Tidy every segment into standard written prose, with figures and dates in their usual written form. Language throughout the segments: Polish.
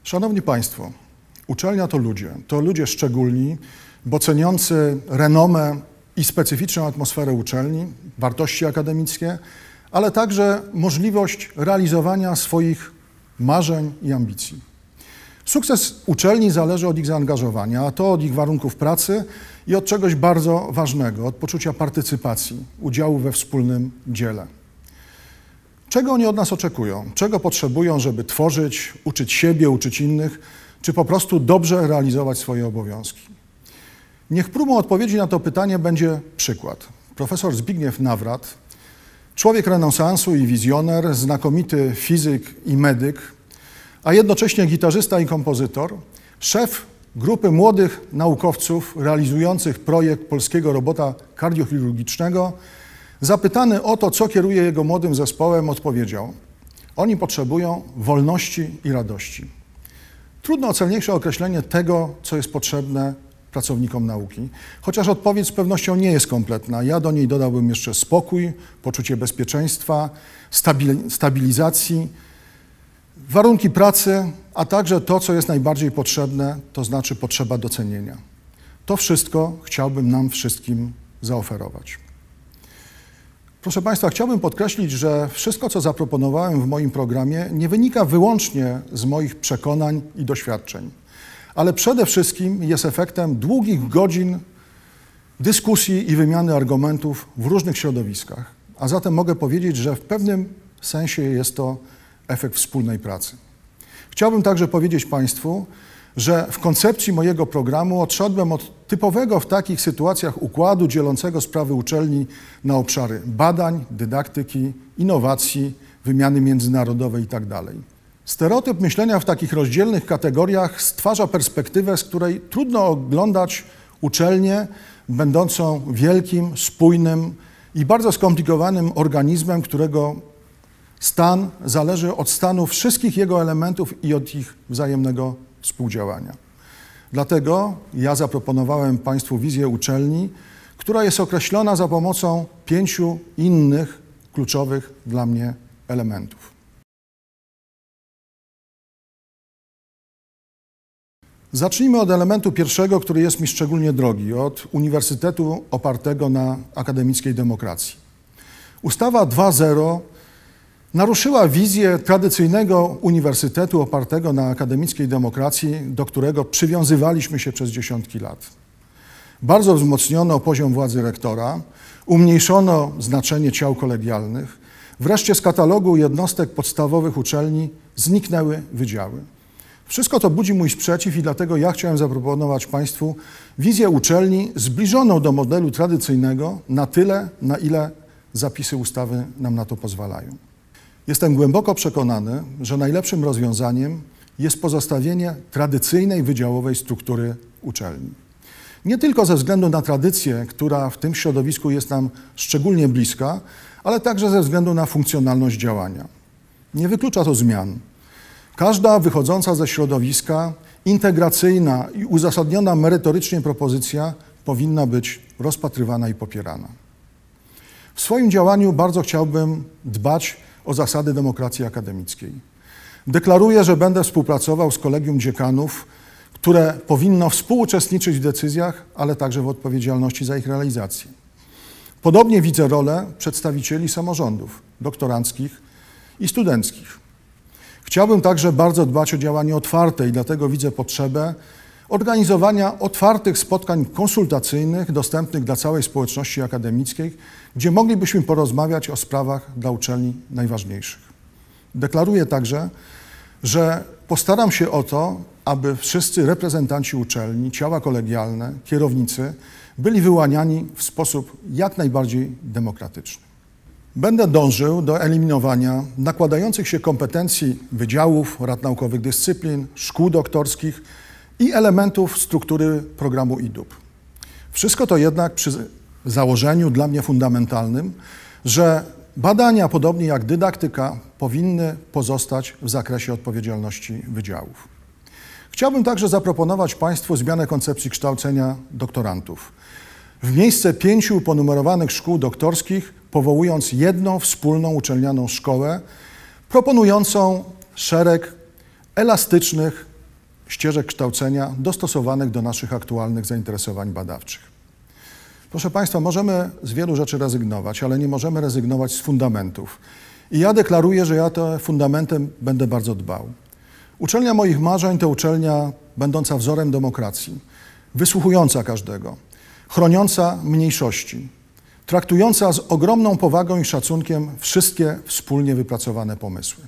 Szanowni Państwo, uczelnia to ludzie szczególni, bo ceniący renomę i specyficzną atmosferę uczelni, wartości akademickie, ale także możliwość realizowania swoich marzeń i ambicji. Sukces uczelni zależy od ich zaangażowania, a to od ich warunków pracy i od czegoś bardzo ważnego, od poczucia partycypacji, udziału we wspólnym dziele. Czego oni od nas oczekują? Czego potrzebują, żeby tworzyć, uczyć siebie, uczyć innych, czy po prostu dobrze realizować swoje obowiązki? Niech próbą odpowiedzi na to pytanie będzie przykład. Profesor Zbigniew Nawrat, człowiek renesansu i wizjoner, znakomity fizyk i medyk, a jednocześnie gitarzysta i kompozytor, szef grupy młodych naukowców realizujących projekt polskiego robota kardiochirurgicznego, zapytany o to, co kieruje jego młodym zespołem, odpowiedział: oni potrzebują wolności i radości. Trudno o celniejsze określenie tego, co jest potrzebne pracownikom nauki, chociaż odpowiedź z pewnością nie jest kompletna. Ja do niej dodałbym jeszcze spokój, poczucie bezpieczeństwa, stabilizacji, warunki pracy, a także to, co jest najbardziej potrzebne, to znaczy potrzeba docenienia. To wszystko chciałbym nam wszystkim zaoferować. Proszę Państwa, chciałbym podkreślić, że wszystko, co zaproponowałem w moim programie, nie wynika wyłącznie z moich przekonań i doświadczeń, ale przede wszystkim jest efektem długich godzin dyskusji i wymiany argumentów w różnych środowiskach. A zatem mogę powiedzieć, że w pewnym sensie jest to efekt wspólnej pracy. Chciałbym także powiedzieć Państwu, że w koncepcji mojego programu odszedłem od typowego w takich sytuacjach układu dzielącego sprawy uczelni na obszary badań, dydaktyki, innowacji, wymiany międzynarodowej itd. Stereotyp myślenia w takich rozdzielnych kategoriach stwarza perspektywę, z której trudno oglądać uczelnię będącą wielkim, spójnym i bardzo skomplikowanym organizmem, którego stan zależy od stanu wszystkich jego elementów i od ich wzajemnego współdziałania. Dlatego ja zaproponowałem Państwu wizję uczelni, która jest określona za pomocą 5 innych kluczowych dla mnie elementów. Zacznijmy od elementu pierwszego, który jest mi szczególnie drogi, od uniwersytetu opartego na akademickiej demokracji. Ustawa 2.0 naruszyła wizję tradycyjnego uniwersytetu opartego na akademickiej demokracji, do którego przywiązywaliśmy się przez dziesiątki lat. Bardzo wzmocniono poziom władzy rektora, umniejszono znaczenie ciał kolegialnych, wreszcie z katalogu jednostek podstawowych uczelni zniknęły wydziały. Wszystko to budzi mój sprzeciw i dlatego ja chciałem zaproponować Państwu wizję uczelni zbliżoną do modelu tradycyjnego na tyle, na ile zapisy ustawy nam na to pozwalają. Jestem głęboko przekonany, że najlepszym rozwiązaniem jest pozostawienie tradycyjnej wydziałowej struktury uczelni. Nie tylko ze względu na tradycję, która w tym środowisku jest nam szczególnie bliska, ale także ze względu na funkcjonalność działania. Nie wyklucza to zmian. Każda wychodząca ze środowiska, integracyjna i uzasadniona merytorycznie propozycja powinna być rozpatrywana i popierana. W swoim działaniu bardzo chciałbym dbać o zasady demokracji akademickiej. Deklaruję, że będę współpracował z kolegium dziekanów, które powinno współuczestniczyć w decyzjach, ale także w odpowiedzialności za ich realizację. Podobnie widzę rolę przedstawicieli samorządów doktoranckich i studenckich. Chciałbym także bardzo dbać o działanie otwarte i dlatego widzę potrzebę organizowania otwartych spotkań konsultacyjnych dostępnych dla całej społeczności akademickiej, gdzie moglibyśmy porozmawiać o sprawach dla uczelni najważniejszych. Deklaruję także, że postaram się o to, aby wszyscy reprezentanci uczelni, ciała kolegialne, kierownicy byli wyłaniani w sposób jak najbardziej demokratyczny. Będę dążył do eliminowania nakładających się kompetencji wydziałów, rad naukowych dyscyplin, szkół doktorskich i elementów struktury programu IDUP. Wszystko to jednak przy założeniu dla mnie fundamentalnym, że badania, podobnie jak dydaktyka, powinny pozostać w zakresie odpowiedzialności wydziałów. Chciałbym także zaproponować Państwu zmianę koncepcji kształcenia doktorantów. W miejsce 5 ponumerowanych szkół doktorskich, powołując jedną wspólną uczelnianą szkołę, proponującą szereg elastycznych ścieżek kształcenia dostosowanych do naszych aktualnych zainteresowań badawczych. Proszę Państwa, możemy z wielu rzeczy rezygnować, ale nie możemy rezygnować z fundamentów. I ja deklaruję, że ja te fundamentem będę bardzo dbał. Uczelnia moich marzeń to uczelnia będąca wzorem demokracji, wysłuchująca każdego, chroniąca mniejszości, traktująca z ogromną powagą i szacunkiem wszystkie wspólnie wypracowane pomysły.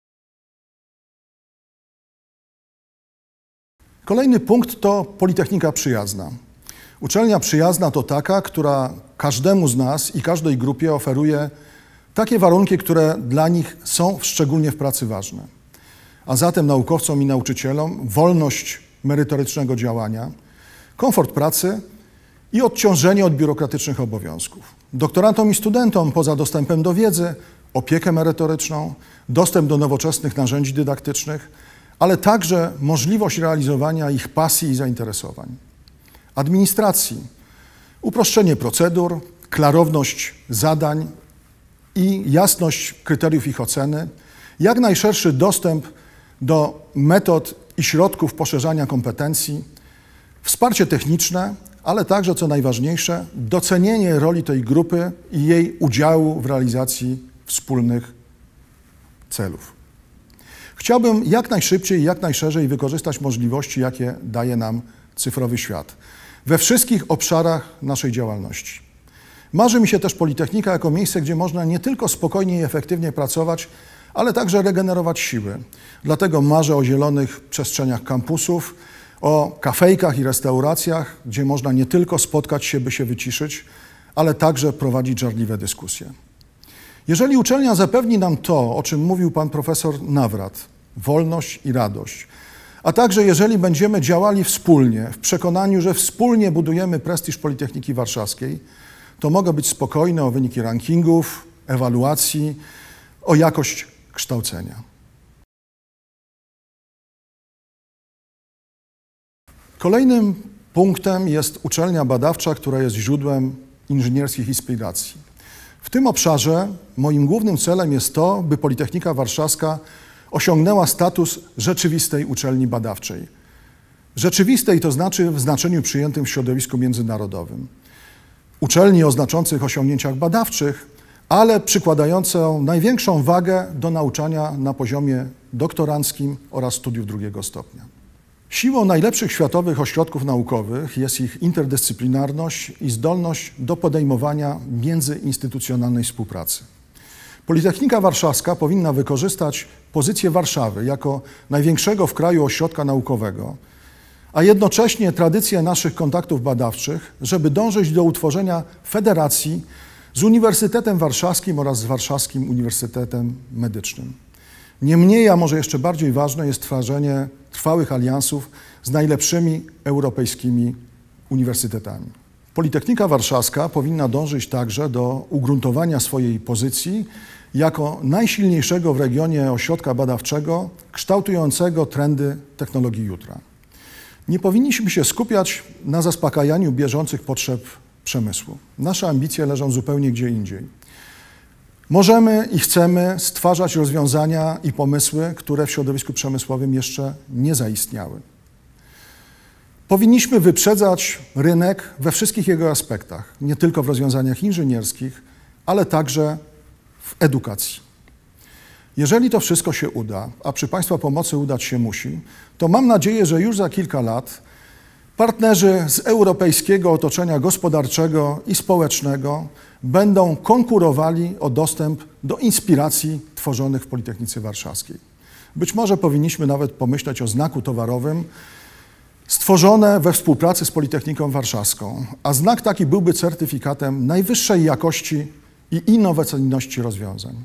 Kolejny punkt to Politechnika Przyjazna. Uczelnia przyjazna to taka, która każdemu z nas i każdej grupie oferuje takie warunki, które dla nich są szczególnie w pracy ważne. A zatem naukowcom i nauczycielom wolność merytorycznego działania, komfort pracy i odciążenie od biurokratycznych obowiązków. Doktorantom i studentom poza dostępem do wiedzy, opiekę merytoryczną, dostęp do nowoczesnych narzędzi dydaktycznych, ale także możliwość realizowania ich pasji i zainteresowań. Administracji, uproszczenie procedur, klarowność zadań i jasność kryteriów ich oceny, jak najszerszy dostęp do metod i środków poszerzania kompetencji, wsparcie techniczne, ale także, co najważniejsze, docenienie roli tej grupy i jej udziału w realizacji wspólnych celów. Chciałbym jak najszybciej i jak najszerzej wykorzystać możliwości, jakie daje nam cyfrowy świat we wszystkich obszarach naszej działalności. Marzy mi się też Politechnika jako miejsce, gdzie można nie tylko spokojnie i efektywnie pracować, ale także regenerować siły. Dlatego marzę o zielonych przestrzeniach kampusów, o kafejkach i restauracjach, gdzie można nie tylko spotkać się, by się wyciszyć, ale także prowadzić żarliwe dyskusje. Jeżeli uczelnia zapewni nam to, o czym mówił pan profesor Nawrat, wolność i radość, a także jeżeli będziemy działali wspólnie, w przekonaniu, że wspólnie budujemy prestiż Politechniki Warszawskiej, to mogę być spokojny o wyniki rankingów, ewaluacji, o jakość kształcenia. Kolejnym punktem jest uczelnia badawcza, która jest źródłem inżynierskich inspiracji. W tym obszarze moim głównym celem jest to, by Politechnika Warszawska osiągnęła status rzeczywistej uczelni badawczej. Rzeczywistej to znaczy w znaczeniu przyjętym w środowisku międzynarodowym. Uczelni o znaczących osiągnięciach badawczych, ale przykładającą największą wagę do nauczania na poziomie doktoranckim oraz studiów drugiego stopnia. Siłą najlepszych światowych ośrodków naukowych jest ich interdyscyplinarność i zdolność do podejmowania międzyinstytucjonalnej współpracy. Politechnika Warszawska powinna wykorzystać pozycję Warszawy jako największego w kraju ośrodka naukowego, a jednocześnie tradycję naszych kontaktów badawczych, żeby dążyć do utworzenia federacji z Uniwersytetem Warszawskim oraz z Warszawskim Uniwersytetem Medycznym. Niemniej, a może jeszcze bardziej ważne jest tworzenie trwałych aliansów z najlepszymi europejskimi uniwersytetami. Politechnika Warszawska powinna dążyć także do ugruntowania swojej pozycji jako najsilniejszego w regionie ośrodka badawczego kształtującego trendy technologii jutra. Nie powinniśmy się skupiać na zaspokajaniu bieżących potrzeb przemysłu. Nasze ambicje leżą zupełnie gdzie indziej. Możemy i chcemy stwarzać rozwiązania i pomysły, które w środowisku przemysłowym jeszcze nie zaistniały. Powinniśmy wyprzedzać rynek we wszystkich jego aspektach, nie tylko w rozwiązaniach inżynierskich, ale także w edukacji. Jeżeli to wszystko się uda, a przy Państwa pomocy udać się musi, to mam nadzieję, że już za kilka lat partnerzy z europejskiego otoczenia gospodarczego i społecznego będą konkurowali o dostęp do inspiracji tworzonych w Politechnice Warszawskiej. Być może powinniśmy nawet pomyśleć o znaku towarowym stworzone we współpracy z Politechniką Warszawską, a znak taki byłby certyfikatem najwyższej jakości i innowacyjności rozwiązań.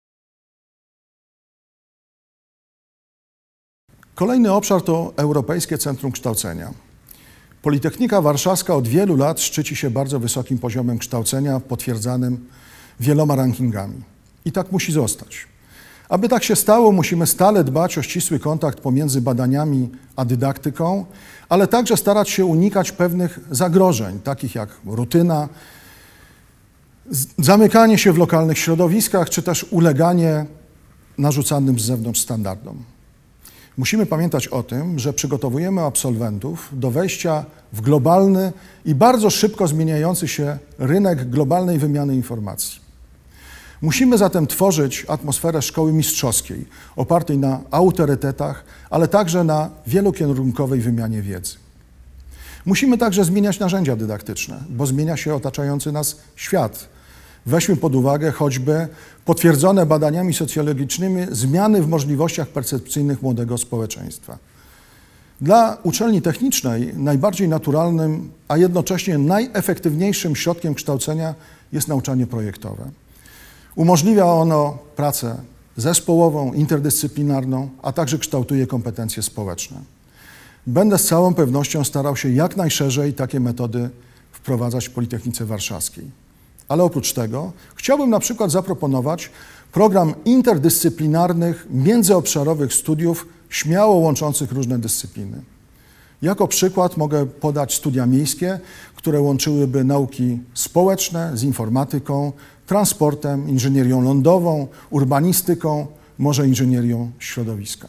Kolejny obszar to Europejskie Centrum Kształcenia. Politechnika Warszawska od wielu lat szczyci się bardzo wysokim poziomem kształcenia, potwierdzanym wieloma rankingami. I tak musi zostać. Aby tak się stało, musimy stale dbać o ścisły kontakt pomiędzy badaniami a dydaktyką, ale także starać się unikać pewnych zagrożeń, takich jak rutyna, zamykanie się w lokalnych środowiskach, czy też uleganie narzucanym z zewnątrz standardom. Musimy pamiętać o tym, że przygotowujemy absolwentów do wejścia w globalny i bardzo szybko zmieniający się rynek globalnej wymiany informacji. Musimy zatem tworzyć atmosferę szkoły mistrzowskiej, opartej na autorytetach, ale także na wielokierunkowej wymianie wiedzy. Musimy także zmieniać narzędzia dydaktyczne, bo zmienia się otaczający nas świat. Weźmy pod uwagę choćby potwierdzone badaniami socjologicznymi zmiany w możliwościach percepcyjnych młodego społeczeństwa. Dla uczelni technicznej najbardziej naturalnym, a jednocześnie najefektywniejszym środkiem kształcenia jest nauczanie projektowe. Umożliwia ono pracę zespołową, interdyscyplinarną, a także kształtuje kompetencje społeczne. Będę z całą pewnością starał się jak najszerzej takie metody wprowadzać w Politechnice Warszawskiej. Ale oprócz tego chciałbym na przykład zaproponować program interdyscyplinarnych, międzyobszarowych studiów, śmiało łączących różne dyscypliny. Jako przykład mogę podać studia miejskie, które łączyłyby nauki społeczne z informatyką, transportem, inżynierią lądową, urbanistyką, może inżynierią środowiska.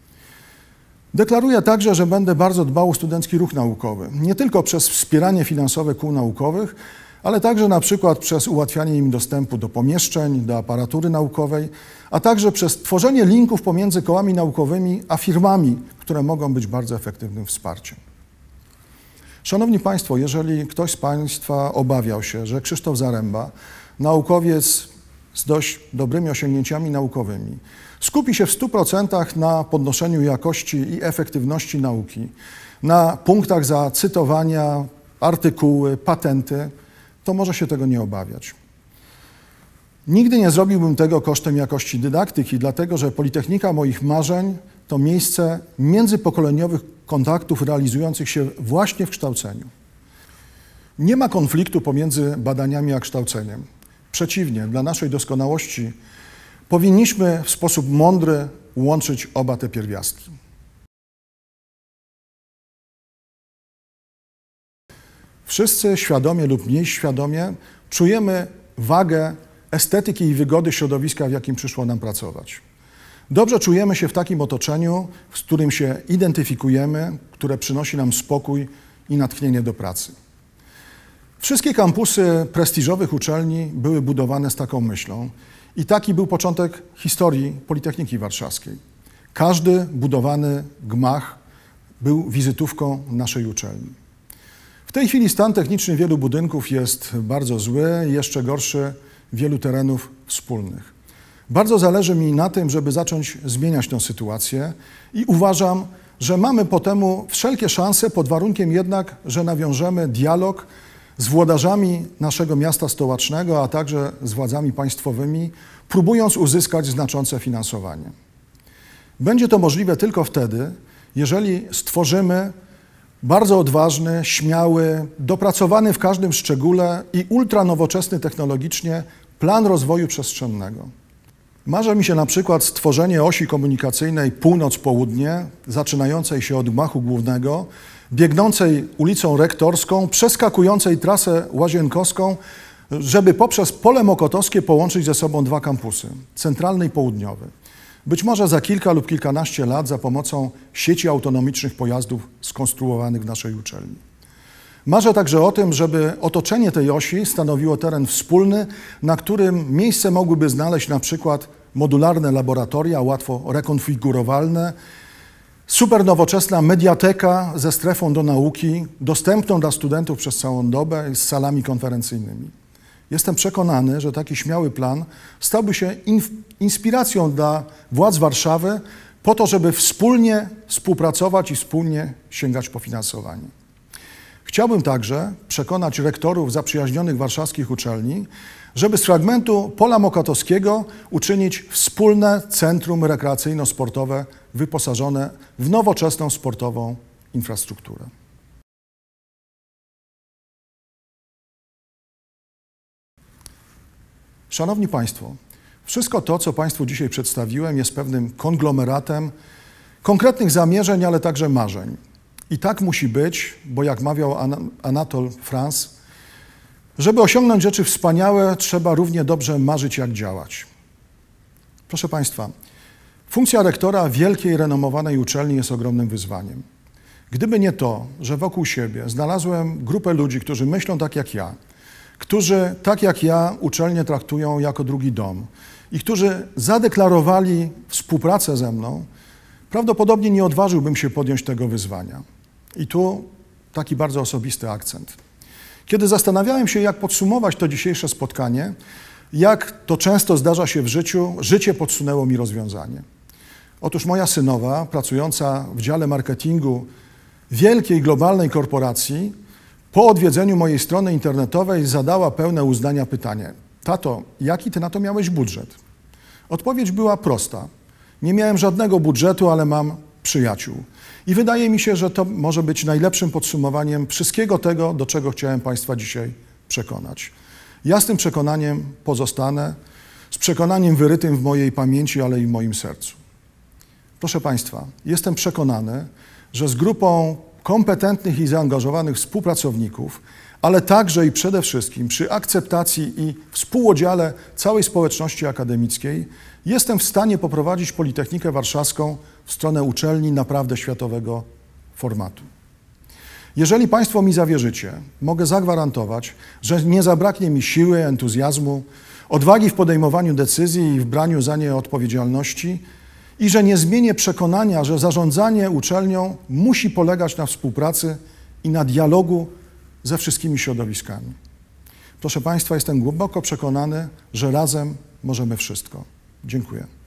Deklaruję także, że będę bardzo dbał o studencki ruch naukowy, nie tylko przez wspieranie finansowe kół naukowych, ale także na przykład przez ułatwianie im dostępu do pomieszczeń, do aparatury naukowej, a także przez tworzenie linków pomiędzy kołami naukowymi a firmami, które mogą być bardzo efektywnym wsparciem. Szanowni Państwo, jeżeli ktoś z Państwa obawiał się, że Krzysztof Zaręba, naukowiec z dość dobrymi osiągnięciami naukowymi, skupi się w 100% na podnoszeniu jakości i efektywności nauki, na punktach za cytowania, artykuły, patenty, to może się tego nie obawiać. Nigdy nie zrobiłbym tego kosztem jakości dydaktyki, dlatego że Politechnika moich marzeń to miejsce międzypokoleniowych kontaktów realizujących się właśnie w kształceniu. Nie ma konfliktu pomiędzy badaniami a kształceniem. Przeciwnie, dla naszej doskonałości powinniśmy w sposób mądry łączyć oba te pierwiastki. Wszyscy świadomie lub mniej świadomie czujemy wagę estetyki i wygody środowiska, w jakim przyszło nam pracować. Dobrze czujemy się w takim otoczeniu, z którym się identyfikujemy, które przynosi nam spokój i natchnienie do pracy. Wszystkie kampusy prestiżowych uczelni były budowane z taką myślą i taki był początek historii Politechniki Warszawskiej. Każdy budowany gmach był wizytówką naszej uczelni. W tej chwili stan techniczny wielu budynków jest bardzo zły, jeszcze gorszy wielu terenów wspólnych. Bardzo zależy mi na tym, żeby zacząć zmieniać tę sytuację i uważam, że mamy po temu wszelkie szanse, pod warunkiem jednak, że nawiążemy dialog z włodarzami naszego miasta stołecznego, a także z władzami państwowymi, próbując uzyskać znaczące finansowanie. Będzie to możliwe tylko wtedy, jeżeli stworzymy bardzo odważny, śmiały, dopracowany w każdym szczególe i ultranowoczesny technologicznie plan rozwoju przestrzennego. Marzy mi się na przykład stworzenie osi komunikacyjnej północ-południe, zaczynającej się od gmachu głównego, biegnącej ulicą Rektorską, przeskakującej trasę Łazienkowską, żeby poprzez Pole Mokotowskie połączyć ze sobą dwa kampusy, centralny i południowy. Być może za kilka lub kilkanaście lat za pomocą sieci autonomicznych pojazdów skonstruowanych w naszej uczelni. Marzę także o tym, żeby otoczenie tej osi stanowiło teren wspólny, na którym miejsce mogłyby znaleźć na przykład modularne laboratoria, łatwo rekonfigurowalne, supernowoczesna mediateka ze strefą do nauki, dostępną dla studentów przez całą dobę z salami konferencyjnymi. Jestem przekonany, że taki śmiały plan stałby się inspiracją dla władz Warszawy po to, żeby wspólnie współpracować i wspólnie sięgać po finansowanie. Chciałbym także przekonać rektorów zaprzyjaźnionych warszawskich uczelni, żeby z fragmentu Pola Mokotowskiego uczynić wspólne centrum rekreacyjno-sportowe wyposażone w nowoczesną sportową infrastrukturę. Szanowni Państwo, wszystko to, co Państwu dzisiaj przedstawiłem, jest pewnym konglomeratem konkretnych zamierzeń, ale także marzeń. I tak musi być, bo jak mawiał Anatole France, żeby osiągnąć rzeczy wspaniałe, trzeba równie dobrze marzyć, jak działać. Proszę Państwa, Funkcja rektora wielkiej, renomowanej uczelni jest ogromnym wyzwaniem. Gdyby nie to, że wokół siebie znalazłem grupę ludzi, którzy myślą tak jak ja, którzy tak jak ja uczelnię traktują jako drugi dom i którzy zadeklarowali współpracę ze mną, prawdopodobnie nie odważyłbym się podjąć tego wyzwania. I tu taki bardzo osobisty akcent. Kiedy zastanawiałem się, jak podsumować to dzisiejsze spotkanie, jak to często zdarza się w życiu, życie podsunęło mi rozwiązanie. Otóż moja synowa, pracująca w dziale marketingu wielkiej globalnej korporacji, po odwiedzeniu mojej strony internetowej zadała pełne uznania pytanie: tato, jaki ty na to miałeś budżet? Odpowiedź była prosta. Nie miałem żadnego budżetu, ale mam przyjaciół. I wydaje mi się, że to może być najlepszym podsumowaniem wszystkiego tego, do czego chciałem Państwa dzisiaj przekonać. Ja z tym przekonaniem pozostanę, z przekonaniem wyrytym w mojej pamięci, ale i w moim sercu. Proszę Państwa, jestem przekonany, że z grupą kompetentnych i zaangażowanych współpracowników, ale także i przede wszystkim przy akceptacji i współudziale całej społeczności akademickiej jestem w stanie poprowadzić Politechnikę Warszawską w stronę uczelni naprawdę światowego formatu. Jeżeli Państwo mi zawierzycie, mogę zagwarantować, że nie zabraknie mi siły, entuzjazmu, odwagi w podejmowaniu decyzji i w braniu za nie odpowiedzialności i że nie zmienię przekonania, że zarządzanie uczelnią musi polegać na współpracy i na dialogu ze wszystkimi środowiskami. Proszę Państwa, jestem głęboko przekonany, że razem możemy wszystko. Dziękuję.